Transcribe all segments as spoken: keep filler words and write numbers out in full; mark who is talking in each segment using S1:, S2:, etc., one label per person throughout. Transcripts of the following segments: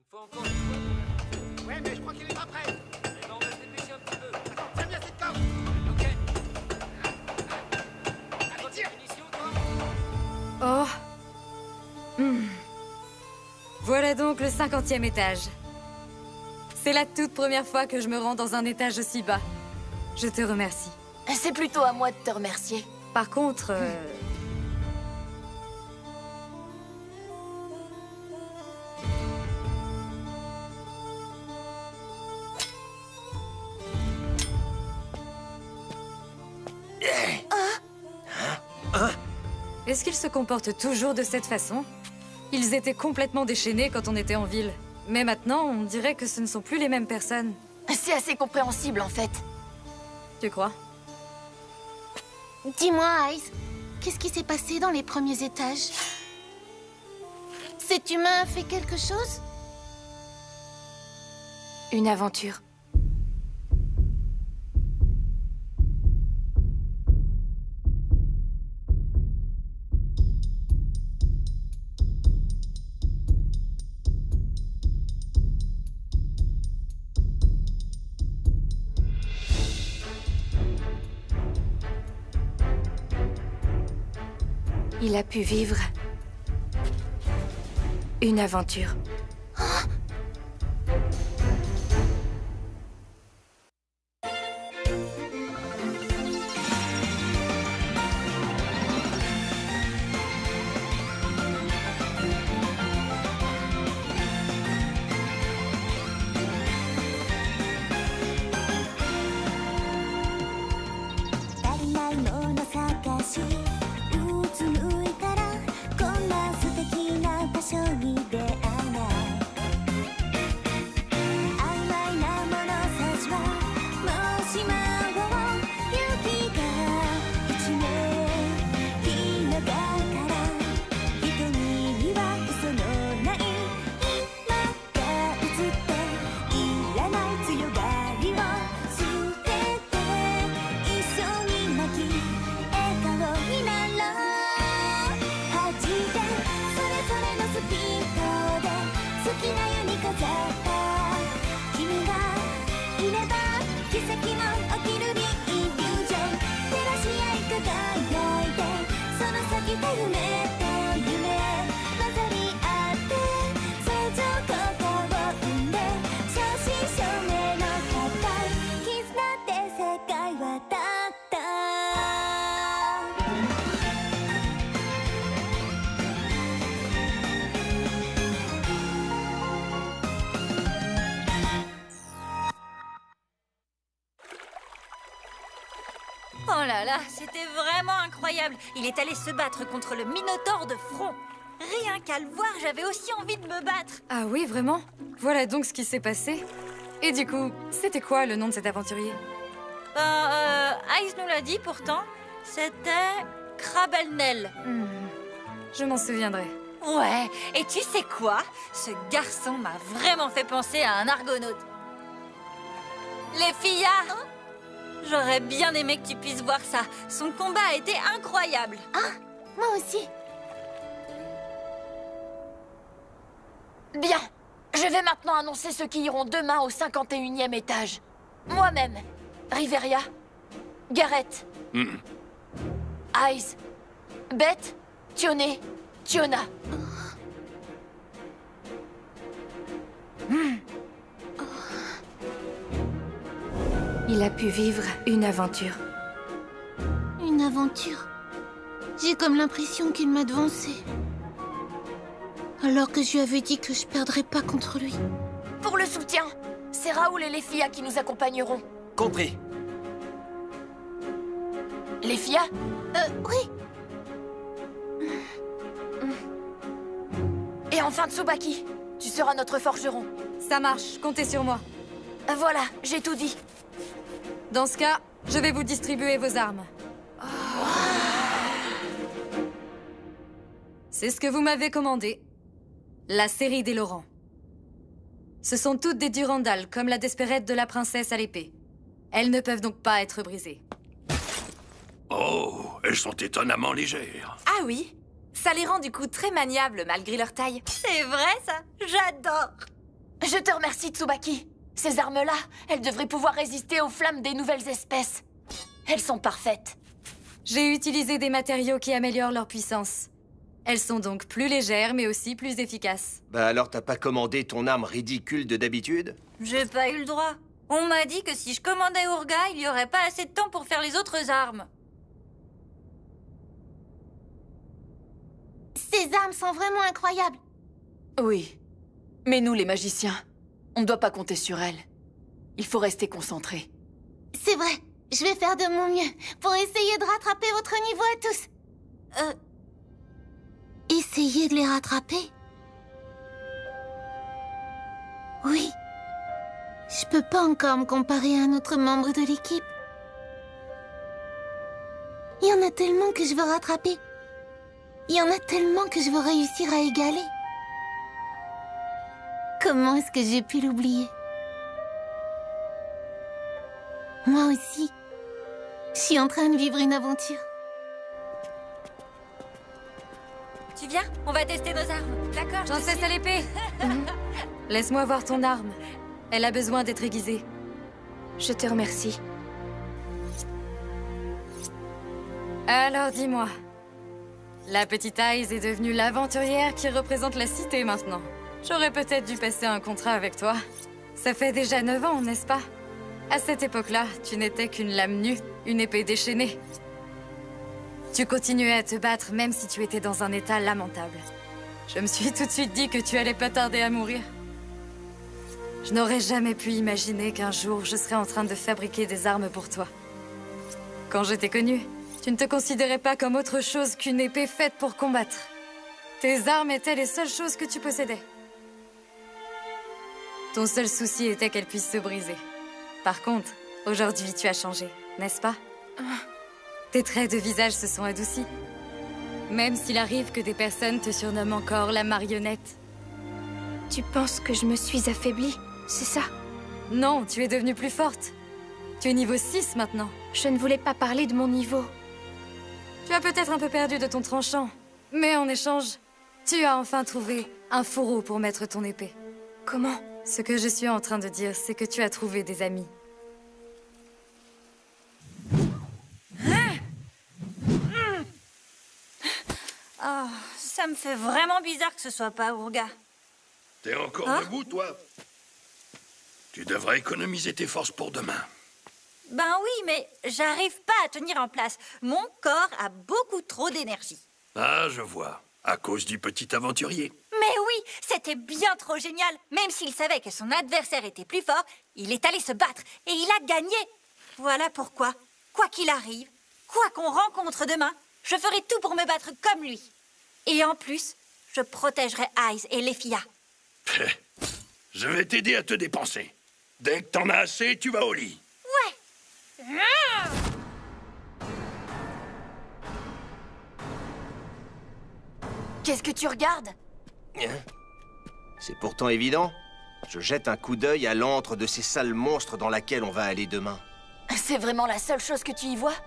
S1: Faut encore une fois.
S2: Ouais, mais je crois qu'il est pas prêt.
S1: Eh ben, on va se dépêcher un petit peu.
S2: Attends, tiens bien cette corde.
S1: Ok.
S2: Allez, tire.
S1: Munition, toi.
S3: Oh. Hmm. Voilà donc le cinquantième étage. C'est la toute première fois que je me rends dans un étage aussi bas. Je te remercie.
S4: C'est plutôt à moi de te remercier.
S3: Par contre... euh, Est-ce qu'ils se comportent toujours de cette façon? Ils étaient complètement déchaînés quand on était en ville. Mais maintenant, on dirait que ce ne sont plus les mêmes personnes.
S4: C'est assez compréhensible, en fait.
S3: Tu crois?
S5: Dis-moi, Ice, qu'est-ce qui s'est passé dans les premiers étages? Cet humain a fait quelque chose?
S4: Une aventure. Il a pu vivre une aventure.
S6: Oh là là, c'était vraiment incroyable. Il est allé se battre contre le Minotaure de front. Rien qu'à le voir, j'avais aussi envie de me battre.
S3: Ah oui, vraiment? Voilà donc ce qui s'est passé. Et du coup, c'était quoi le nom de cet aventurier?
S6: Ben, euh, Ice nous l'a dit pourtant. C'était Crabelnel.
S3: Hmm, Je m'en souviendrai.
S6: Ouais, et tu sais quoi? Ce garçon m'a vraiment fait penser à un argonaute. Les filles, j'aurais bien aimé que tu puisses voir ça. Son combat a été incroyable.
S5: Ah, moi aussi.
S4: Bien. Je vais maintenant annoncer ceux qui iront demain au cinquante et unième étage. Moi-même, Riveria, Gareth,
S7: Mm.
S4: Ice, Beth, Tioné, Tiona. Il a pu vivre une aventure.
S5: Une aventure. J'ai comme l'impression qu'il m'a devancé. Alors que je lui avais dit que je perdrais pas contre lui.
S4: Pour le soutien, c'est Raoul et les filles qui nous accompagneront.
S2: Compris.
S4: Les filles?
S5: Euh, oui.
S4: Et enfin Tsubaki, tu seras notre forgeron.
S3: Ça marche, comptez sur moi.
S4: Voilà, j'ai tout dit.
S3: Dans ce cas, je vais vous distribuer vos armes. C'est ce que vous m'avez commandé. La série des Laurent. Ce sont toutes des Durandal, comme la Despérette de la princesse à l'épée. Elles ne peuvent donc pas être brisées.
S7: Oh, elles sont étonnamment légères.
S8: Ah oui, ça les rend du coup très maniables malgré leur taille.
S6: C'est vrai ça, j'adore.
S4: Je te remercie, Tsubaki. Ces armes-là, elles devraient pouvoir résister aux flammes des nouvelles espèces. Elles sont parfaites.
S3: J'ai utilisé des matériaux qui améliorent leur puissance. Elles sont donc plus légères, mais aussi plus efficaces.
S8: Bah alors t'as pas commandé ton arme ridicule de d'habitude?
S6: J'ai pas eu le droit. On m'a dit que si je commandais Urga, il y aurait pas assez de temps pour faire les autres armes.
S5: Ces armes sont vraiment incroyables.
S4: Oui. Mais nous, les magiciens, on ne doit pas compter sur elles. Il faut rester concentré.
S5: C'est vrai. Je vais faire de mon mieux pour essayer de rattraper votre niveau à tous.
S6: Euh...
S5: Essayer de les rattraper? Oui. Je peux pas encore me comparer à un autre membre de l'équipe. Il y en a tellement que je veux rattraper. Il y en a tellement que je veux réussir à égaler. Comment est-ce que j'ai pu l'oublier? Moi aussi, je suis en train de vivre une aventure.
S6: Tu viens? On va tester nos armes. D'accord,
S3: J'en sais à l'épée. Mhm. Laisse-moi voir ton arme. Elle a besoin d'être aiguisée.
S4: Je te remercie.
S3: Alors dis-moi, la petite Aiz est devenue l'aventurière qui représente la cité maintenant. J'aurais peut-être dû passer un contrat avec toi. Ça fait déjà neuf ans, n'est-ce pas? À cette époque-là, tu n'étais qu'une lame nue, une épée déchaînée. Tu continuais à te battre même si tu étais dans un état lamentable. Je me suis tout de suite dit que tu allais pas tarder à mourir. Je n'aurais jamais pu imaginer qu'un jour je serais en train de fabriquer des armes pour toi. Quand je t'ai connue, tu ne te considérais pas comme autre chose qu'une épée faite pour combattre. Tes armes étaient les seules choses que tu possédais. Ton seul souci était qu'elles puissent se briser. Par contre, aujourd'hui tu as changé, n'est-ce pas? Tes traits de visage se sont adoucis. Même s'il arrive que des personnes te surnomment encore la marionnette.
S9: Tu penses que je me suis affaiblie, c'est ça?
S3: Non, tu es devenue plus forte. Tu es niveau six maintenant.
S9: Je ne voulais pas parler de mon niveau.
S3: Tu as peut-être un peu perdu de ton tranchant. Mais en échange, tu as enfin trouvé un fourreau pour mettre ton épée.
S9: Comment?
S3: Ce que je suis en train de dire, c'est que tu as trouvé des amis.
S6: Oh, ça me fait vraiment bizarre que ce soit pas Urga.
S7: T'es encore
S6: Hein?
S7: debout, toi? Tu devrais économiser tes forces pour demain.
S6: Ben oui, mais j'arrive pas à tenir en place. Mon corps a beaucoup trop d'énergie.
S7: Ah, je vois. À cause du petit aventurier.
S6: Mais oui, c'était bien trop génial. Même s'il savait que son adversaire était plus fort, il est allé se battre et il a gagné. Voilà pourquoi, quoi qu'il arrive, quoi qu'on rencontre demain, je ferai tout pour me battre comme lui. Et en plus, je protégerai Aiz et Lefia.
S7: Je vais t'aider à te dépenser. Dès que t'en as assez, tu vas au lit.
S6: Ouais. Ah!
S4: Qu'est-ce que tu regardes?
S8: C'est pourtant évident. Je jette un coup d'œil à l'antre de ces sales monstres dans laquelle on va aller demain.
S4: C'est vraiment la seule chose que tu y vois?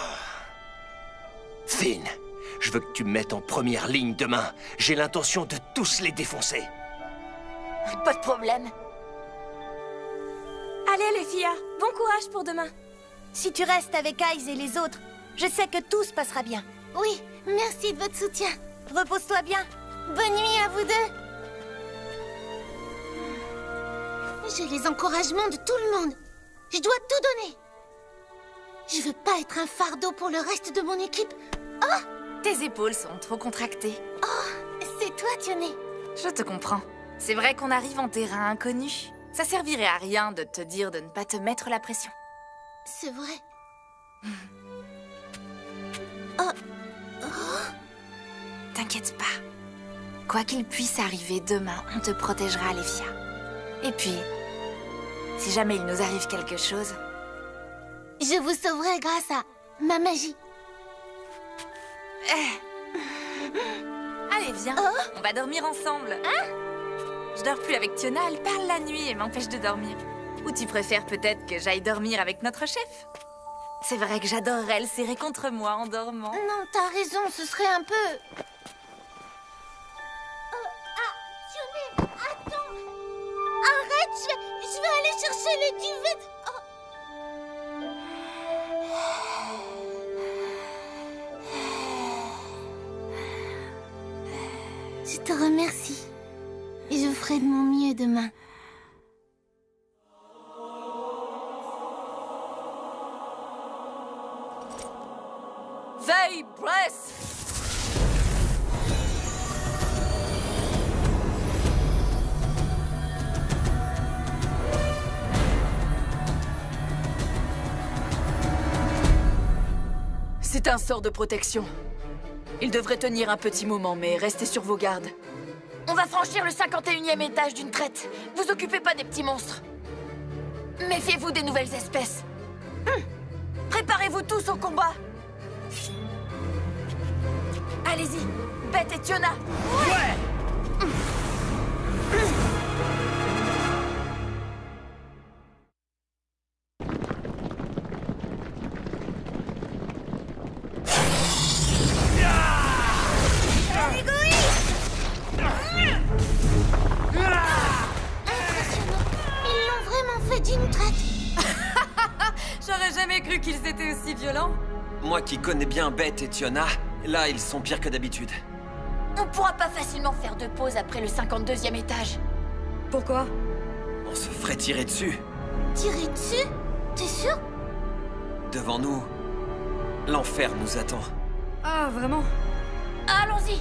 S8: Finn, je veux que tu me mettes en première ligne demain. J'ai l'intention de tous les défoncer.
S4: Pas de problème.
S9: Allez les filles, bon courage pour demain.
S5: Si tu restes avec Aiz et les autres, je sais que tout se passera bien. Oui, merci de votre soutien. Repose-toi bien. Bonne nuit à vous deux. J'ai les encouragements de tout le monde. Je dois tout donner. Je veux pas être un fardeau pour le reste de mon équipe. Oh!
S10: Tes épaules sont trop contractées.
S5: Oh, c'est toi, Tioné.
S10: Je te comprends. C'est vrai qu'on arrive en terrain inconnu. Ça servirait à rien de te dire de ne pas te mettre la pression.
S5: C'est vrai. Oh. Oh.
S10: T'inquiète pas. Quoi qu'il puisse arriver demain, on te protégera, Lefia. Et puis, si jamais il nous arrive quelque chose...
S5: Je vous sauverai grâce à ma magie.
S10: Eh. Allez, viens.
S5: Oh.
S10: On va dormir ensemble.
S5: Hein?
S10: Je dors plus avec Tiona, elle parle la nuit et m'empêche de dormir. Ou tu préfères peut-être que j'aille dormir avec notre chef? C'est vrai que j'adorerais le serrer contre moi en dormant.
S5: Non, t'as raison, ce serait un peu... Oh, ah, Tioné, attends. Je vais, je vais aller chercher les duvets. Oh. Je te remercie. Je ferai de mon mieux demain.
S4: Veille, Bress! C'est un sort de protection. Il devrait tenir un petit moment, mais restez sur vos gardes. On va franchir le cinquante et unième étage d'une traite. Vous occupez pas des petits monstres. Méfiez-vous des nouvelles espèces. Hum. Préparez-vous tous au combat. Allez-y, Beth et Tiona.
S7: Ouais!
S3: J'aurais jamais cru qu'ils étaient aussi violents.
S11: Moi qui connais bien Beth et Tiona, là ils sont pires que d'habitude.
S4: On pourra pas facilement faire de pause après le cinquante-deuxième étage.
S3: Pourquoi?
S11: On se ferait tirer dessus.
S5: Tirer dessus? T'es sûr?
S11: Devant nous, l'enfer nous attend.
S3: Ah, vraiment?
S4: Allons-y!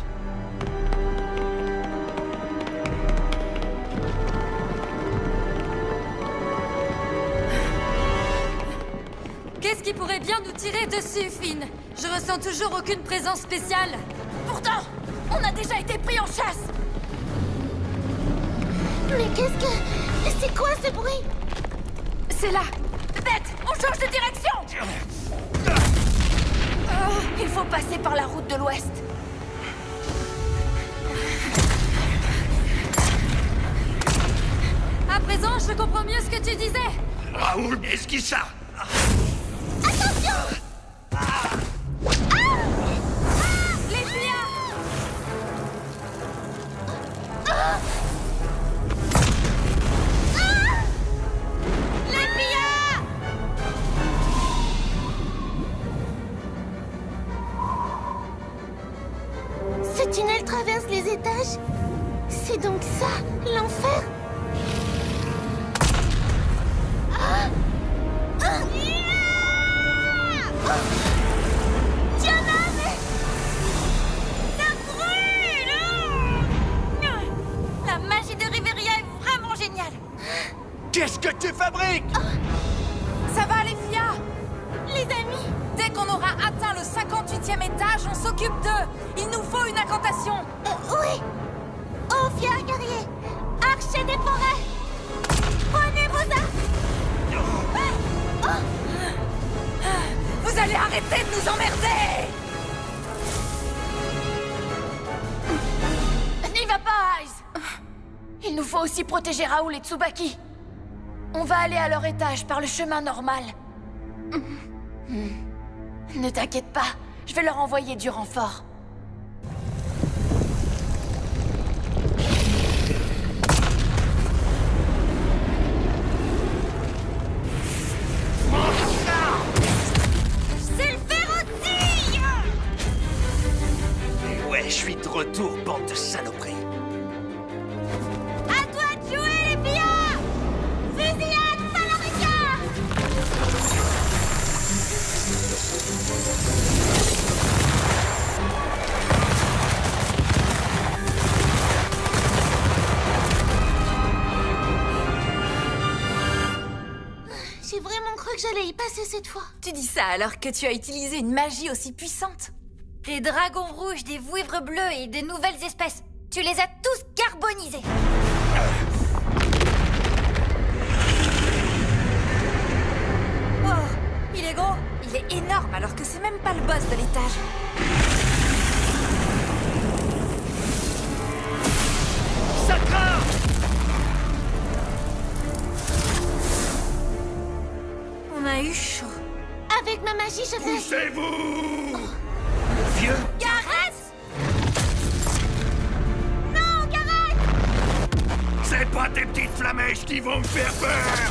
S3: Qu'est-ce qui pourrait bien nous tirer dessus, Finn? Je ressens toujours aucune présence spéciale.
S4: Pourtant, on a déjà été pris en chasse.
S5: Mais qu'est-ce que... C'est quoi ce bruit?
S4: C'est là. Beth, on change de direction. Oh, il faut passer par la route de l'Ouest.
S3: À présent, je comprends mieux ce que tu disais.
S7: Raoul, esquisse ça!
S5: Attention!
S3: Ah Les filles!
S5: Ah Les filles! Ce tunnel traverse les étages? C'est donc ça, l'enfer? Ah ah Tiona, mais... Ça brûle!
S6: La magie de Riveria est vraiment géniale.
S8: Qu'est-ce que tu fabriques?
S10: Ça va, les filles?
S5: Les amis!
S10: Dès qu'on aura atteint le cinquante-huitième étage, on s'occupe d'eux. Il nous faut une incantation.
S5: Euh, oui! Ô fiers guerriers! Archers des forêts! Prenez vos armes! Oh.
S10: Vous allez arrêter de nous emmerder!
S4: N'y va pas, Ice! Il nous faut aussi protéger Raoul et Tsubaki. On va aller à leur étage par le chemin normal. Hmm. Ne t'inquiète pas, je vais leur envoyer du renfort.
S8: Ouais, je suis de retour, bande de saloperies.
S5: À toi de jouer, les filles! Fusillade Salarica! J'ai vraiment cru que j'allais y passer cette fois.
S10: Tu dis ça alors que tu as utilisé une magie aussi puissante.
S6: Des dragons rouges, des vouivres bleus et des nouvelles espèces. Tu les as tous carbonisés.
S10: Oh, il est gros. Il est énorme alors que c'est même pas le boss de l'étage.
S7: Ça craint!
S6: On a eu chaud.
S5: Avec ma magie, je fais...
S7: Poussez-vous! Vieux!
S5: Gareth! Non, Gareth!
S7: C'est pas tes petites flamèches qui vont me faire peur!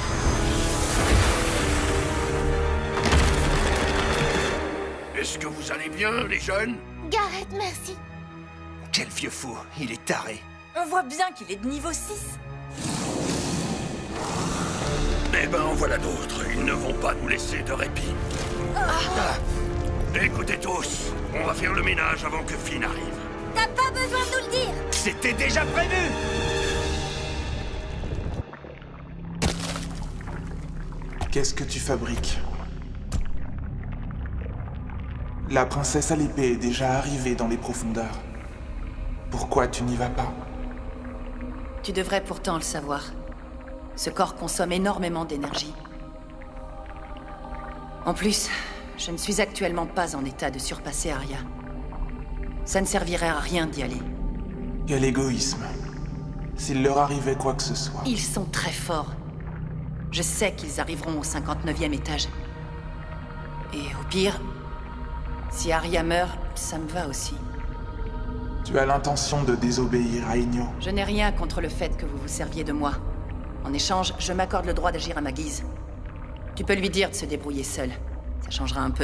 S7: Est-ce que vous allez bien, les jeunes?
S5: Garrett, merci.
S8: Quel vieux fou, il est taré.
S6: On voit bien qu'il est de niveau six.
S7: Eh ben, en voilà d'autres. Ils ne vont pas nous laisser de répit. Ah. Écoutez tous, on va faire le ménage avant que Finn arrive.
S6: T'as pas besoin de nous le dire.
S8: C'était déjà prévu.
S12: Qu'est-ce que tu fabriques? La princesse à l'épée est déjà arrivée dans les profondeurs. Pourquoi tu n'y vas pas?
S4: Tu devrais pourtant le savoir. Ce corps consomme énormément d'énergie. En plus, je ne suis actuellement pas en état de surpasser Arya. Ça ne servirait à rien d'y aller.
S12: Quel égoïsme. S'il leur arrivait quoi que ce soit.
S4: Ils sont très forts. Je sais qu'ils arriveront au cinquante-neuvième étage. Et au pire, si Arya meurt, ça me va aussi.
S12: Tu as l'intention de désobéir à Ygno.
S4: Je n'ai rien contre le fait que vous vous serviez de moi. En échange, je m'accorde le droit d'agir à ma guise. Tu peux lui dire de se débrouiller seul. Ça changera un peu.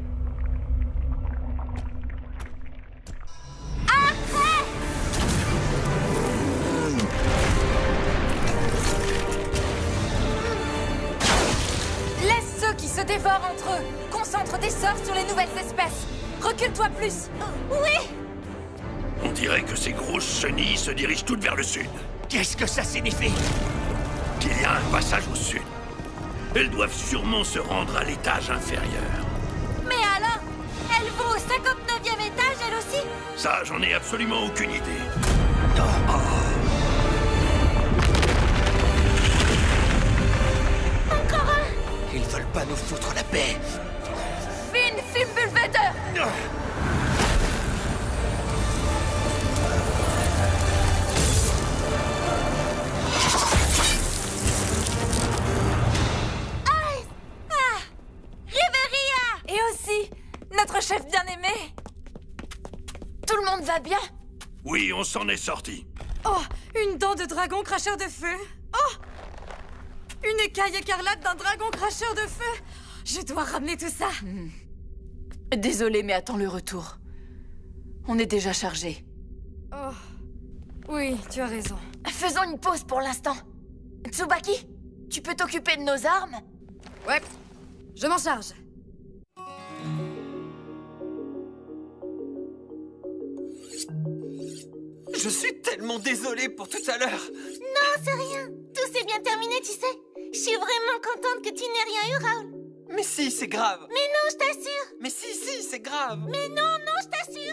S6: Laisse ceux qui se dévorent entre eux. Concentre tes sorts sur les nouvelles espèces. Recule-toi plus.
S5: Oui.
S7: On dirait que ces grosses chenilles se dirigent toutes vers le sud.
S8: Qu'est-ce que ça signifie?
S7: Qu'il y a un passage au sud. Elles doivent sûrement se rendre à l'étage inférieur.
S6: Mais alors, elle vaut au cinquante-neuvième étage, elle aussi?
S7: Ça, j'en ai absolument aucune idée.
S5: Encore un.
S8: Ils veulent pas nous foutre la paix.
S6: Finn, Fimbulvetter! Notre chef bien-aimé!
S4: Tout le monde va bien?
S7: Oui, on s'en est sorti.
S3: Oh, une dent de dragon cracheur de feu. Oh, une écaille écarlate d'un dragon cracheur de feu. Je dois ramener tout ça.
S4: Hmm. Désolée, mais attends le retour. On est déjà chargé.
S3: Oh, oui, tu as raison.
S4: Faisons une pause pour l'instant. Tsubaki, tu peux t'occuper de nos armes?
S3: Ouais, je m'en charge.
S11: Je suis tellement désolé pour tout à l'heure.
S5: Non, c'est rien. Tout s'est bien terminé, tu sais. Je suis vraiment contente que tu n'aies rien eu, Raoul.
S11: Mais si, c'est grave.
S5: Mais non, je t'assure.
S11: Mais si, si, c'est grave.
S5: Mais non, non, je t'assure.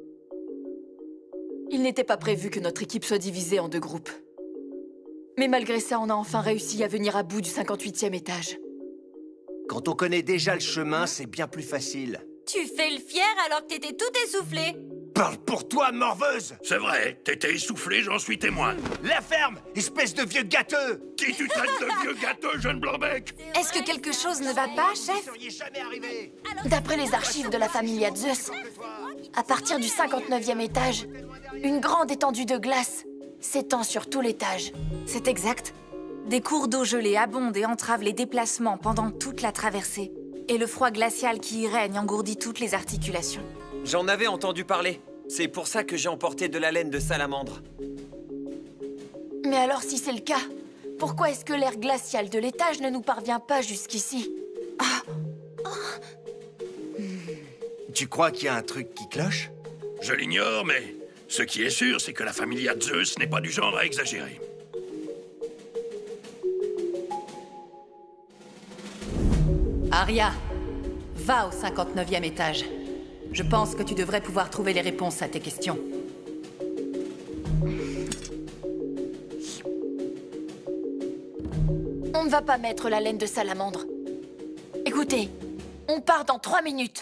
S4: Il n'était pas prévu que notre équipe soit divisée en deux groupes. Mais malgré ça, on a enfin réussi à venir à bout du cinquante-huitième étage.
S8: Quand on connaît déjà le chemin, c'est bien plus facile.
S6: Tu fais le fier alors que t'étais tout essoufflé.
S8: Parle pour toi, morveuse!
S7: C'est vrai, t'étais essoufflé, j'en suis témoin.
S8: La ferme, espèce de vieux gâteux!
S7: Qui tu traites de vieux gâteux, jeune blanc-bec?
S6: Est-ce que quelque chose ne va pas, chef?
S4: D'après les archives de la familia Zeus, à partir du cinquante-neuvième étage, une grande étendue de glace s'étend sur tout l'étage.
S6: C'est exact. Des cours d'eau gelée abondent et entravent les déplacements pendant toute la traversée. Et le froid glacial qui y règne engourdit toutes les articulations.
S11: J'en avais entendu parler. C'est pour ça que j'ai emporté de la laine de salamandre.
S4: Mais alors, si c'est le cas, pourquoi est-ce que l'air glacial de l'étage ne nous parvient pas jusqu'ici? Ah.
S8: Oh. Tu crois qu'il y a un truc qui cloche?
S7: Je l'ignore, mais ce qui est sûr, c'est que la familia Zeus n'est pas du genre à exagérer.
S4: Arya, va au cinquante-neuvième étage. Je pense que tu devrais pouvoir trouver les réponses à tes questions. On ne va pas mettre la laine de salamandre. Écoutez, on part dans trois minutes.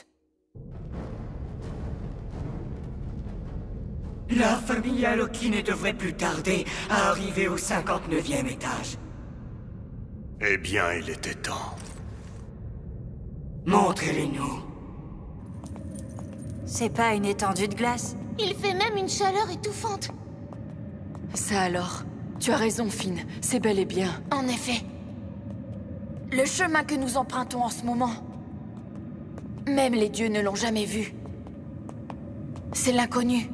S13: La familia Loki ne devrait plus tarder à arriver au cinquante-neuvième étage.
S7: Eh bien, il était temps.
S13: Montrez-les-nous.
S6: C'est pas une étendue de glace?
S5: Il fait même une chaleur étouffante.
S4: Ça alors, Tu as raison, Finn. C'est bel et bien.
S10: En effet. Le chemin que nous empruntons en ce moment, même les dieux ne l'ont jamais vu. C'est l'inconnu.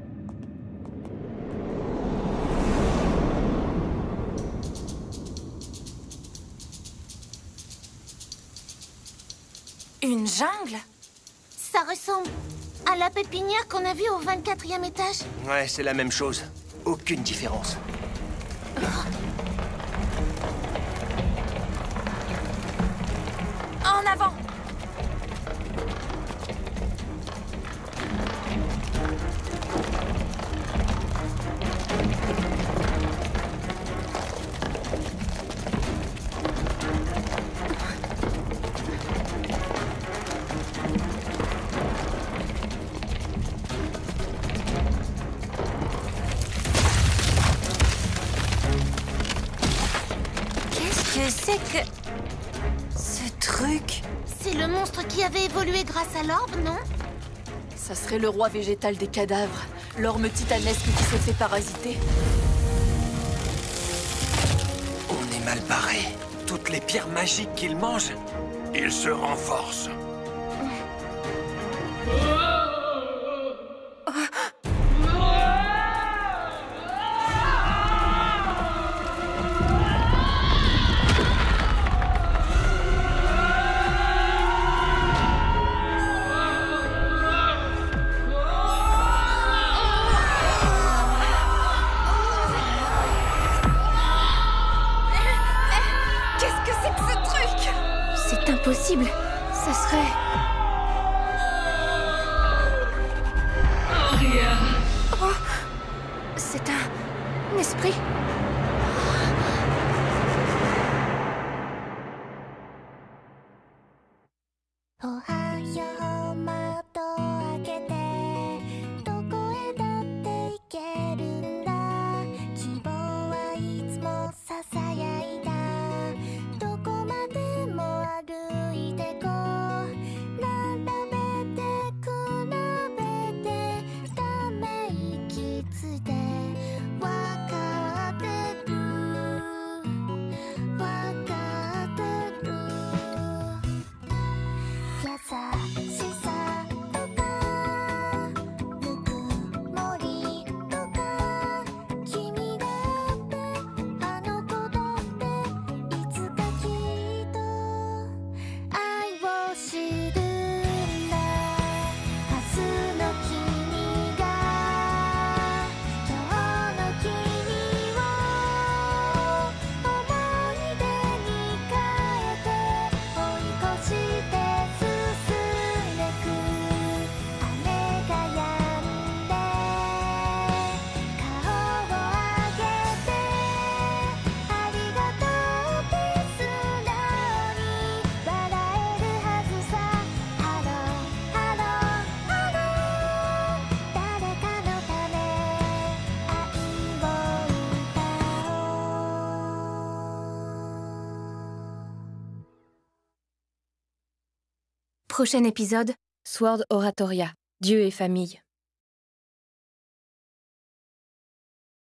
S10: Une jungle?
S5: Ça ressemble à la pépinière qu'on a vue au vingt-quatrième étage.
S8: Ouais, c'est la même chose. Aucune différence.
S10: En avant!
S6: Je sais que... ce truc...
S5: C'est le monstre qui avait évolué grâce à l'orbe, non?
S4: Ça serait le roi végétal des cadavres, l'orme titanesque qui s'est fait parasiter.
S11: On est mal barré. Toutes les pierres magiques qu'il mange.
S7: Il se renforce.
S9: C'est impossible. Ça serait... Oh, c'est un... un esprit. Prochain épisode, Sword Oratoria, Dieu et famille.